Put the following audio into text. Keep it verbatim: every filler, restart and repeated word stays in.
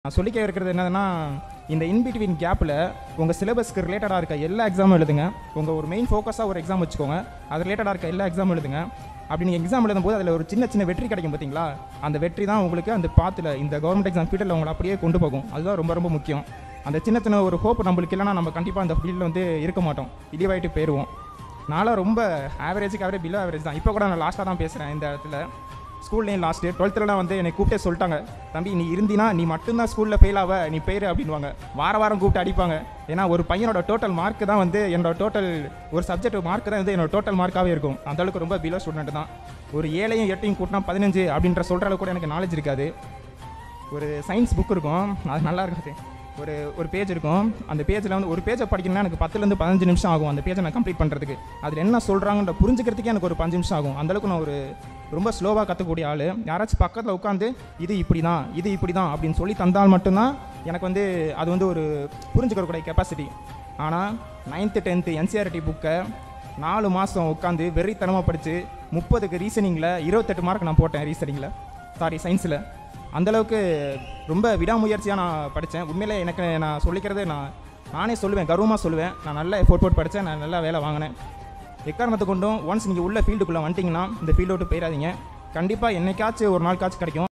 நான் சொல்லிக்க இருக்கிறது என்னதுன்னா, இந்த இன் பிட்வீன் கேப்பில் உங்கள் சிலபஸ்க்கு ரிலேட்டடாக இருக்க எல்லா எக்ஸாமும் எழுதுங்க. உங்கள் ஒரு மெயின் ஃபோக்கஸாக ஒரு எக்ஸாம் வச்சுக்கோங்க. அது ரிலேட்டடாக இருக்க எல்லா எக்ஸாமும் எழுதுங்க. அப்படி நீங்கள் எக்ஸாம் எழுதும்போது அதில் ஒரு சின்ன சின்ன வெற்றி கிடைக்கும் பார்த்தீங்களா, அந்த வெற்றி தான் உங்களுக்கு அந்த பாத்தில் இந்த கவர்மெண்ட் எக்ஸாம் ஃபீல்டில் உங்களை அப்படியே கொண்டு போகும். அதுதான் ரொம்ப ரொம்ப முக்கியம். அந்த சின்ன சின்ன ஒரு ஹோப் நம்மளுக்கு இல்லைனா நம்ம கண்டிப்பாக அந்த ஃபீல்டில் வந்து இருக்க மாட்டோம், இழிவாயிட்டு போயிடுவோம். நானும் ரொம்ப ஆவரேஜுக்கு ஆவரேஜ் பிலோ ஆவரேஜ் தான். இப்போ கூட நான் லாஸ்ட்டாக தான் பேசுகிறேன் இந்த இடத்துல. ஸ்கூல்லேயும் லாஸ்ட்டு டுவெல்த்துலலாம் வந்து என்னை கூப்பிட்டே சொல்லிட்டாங்க, தம்பி நீ இருந்தினா நீ மட்டும்தான் ஸ்கூலில் ஃபெயில் ஆவ, நீ பேர் அப்படின்வாங்க. வார வாரம் கூப்பிட்டு அடிப்பாங்க. ஏன்னா ஒரு பையனோட டோட்டல் மார்க்கு தான் வந்து என்னோட டோட்டல் ஒரு சப்ஜெக்ட் மார்க்கு தான் வந்து என்னோட டோட்டல் மார்க்காகவே இருக்கும். அந்தளவுக்கு ரொம்ப பிலோ ஸ்டூடெண்ட் தான். ஒரு ஏழையும் எட்டையும் கூட்டினா பதினஞ்சு அப்படின்ற சொல்கிற அளவுக்கு கூட எனக்கு நாலேஜ் இருக்காது. ஒரு சயின்ஸ் புக் இருக்கும், அது நல்லா இருக்காது. ஒரு ஒரு பேஜ் இருக்கும். அந்த பேஜில் வந்து ஒரு பேஜை படிக்கணும்னா எனக்கு பத்துலேருந்து பதினஞ்சு நிமிஷம் ஆகும் அந்த பேஜை நான் கம்ப்ளீட் பண்ணுறதுக்கு. அதில் என்ன சொல்கிறாங்கன்ற புரிஞ்சுக்கிறதுக்கே எனக்கு ஒரு பஞ்சு நிமிஷம் ஆகும். அந்தளவுக்கு நான் ஒரு ரொம்ப ஸ்லோவாக கற்றுக்கூடிய ஆள். யாராச்சும் பக்கத்தில் உட்காந்து இது இப்படி தான் இது இப்படி தான் அப்படின்னு சொல்லி தந்தால் மட்டும்தான் எனக்கு வந்து அது வந்து ஒரு புரிஞ்சுக்கிறக்கூடிய கெப்பாசிட்டி. ஆனால் நைன்த்து டென்த்து என்சிஆர்டி புக்கை நாலு மாதம் உட்காந்து வெறித்தனமாக படித்து முப்பதுக்கு ரீசனிங்கில் இருபத்தெட்டு மார்க் நான் போட்டேன். ரீசனிங்கில் சாரி சயின்ஸில் அந்தளவுக்கு ரொம்ப விடாமுயற்சியாக நான் படித்தேன். உண்மையிலே எனக்கு நான் சொல்லிக்கிறது நான் நானே சொல்லுவேன், கர்வமாக சொல்லுவேன். நான் நல்ல எஃபோர்ட் போட்டு படித்தேன், நான் நல்லா வேலை வாங்கினேன். எக்காரணத்தை கொண்டும் ஒன்ஸ் நீங்கள் உள்ள ஃபீல்டுக்குள்ளே வந்துட்டிங்கன்னா இந்த ஃபீல்டு விட்டு போயிடாதீங்க. கண்டிப்பாக என்னைக்காச்சும் ஒரு நாள் காட்சி கிடைக்கும்.